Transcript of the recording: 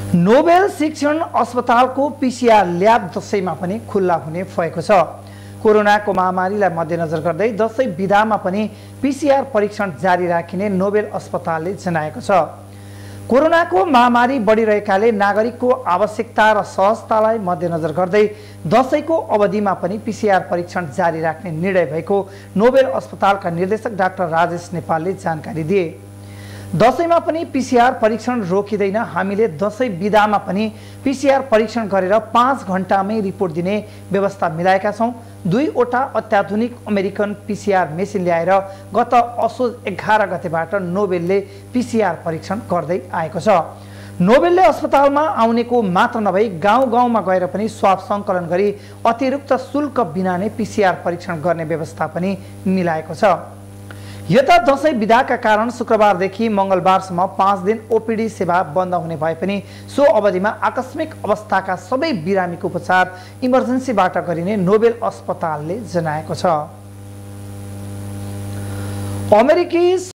Nobel शिक्षण अस्पतालको PCR lab दशैंमा पनि खुल्ला हुने भएको छ। कोरोनाको महामारीलाई मध्यनजर गर्दै दशैं बिदामा पनि पीसीआर परीक्षण जारी राखिने नोबेल अस्पतालले जनाएको छ। कोरोनाको महामारी बढिरहेकाले नागरिकको आवश्यकता र सहजतालाई मध्यनजर गर्दै दशैंको अवधिमा पनि पीसीआर परीक्षण जारी राख्ने निर्णय भएको नोबेल अस्पतालका निर्देशक डाक्टर राजेश नेपालले जानकारी दिए। दशैंमा पनि पीसीआर परीक्षण रोकिँदैन, हामीले दशैं बिदामा पनि पीसीआर परीक्षण गरेर 5 घण्टामै रिपोर्ट दिने व्यवस्था मिलाएका छौं। 2वटा अत्याधुनिक अमेरिकन पीसीआर मेसिन ल्याएर गत असोज 11 गतेबाट नोबेलले पीसीआर परीक्षण गर्दै आएको छ। नोबेलले अस्पतालमा आउनेको मात्र नभई गाउँ-गाउँमा गएर पनि स्वाब संकलन गरी अतिरिक्त शुल्क बिना नै पीसीआर परीक्षण गर्ने व्यवस्था पनि मिलाएको छ। यता दशैं बिदाका कारण शुक्रबारदेखि मंगलबारसम्म 5 दिन ओपीडी सेवा बन्द हुने भए पनि सो अवधिमा आकस्मिक अवस्थाका सबै बिरामीको उपचार इमर्जेन्सीबाट गरिने नोबेल अस्पतालले जनाएको छ। अमेरिकी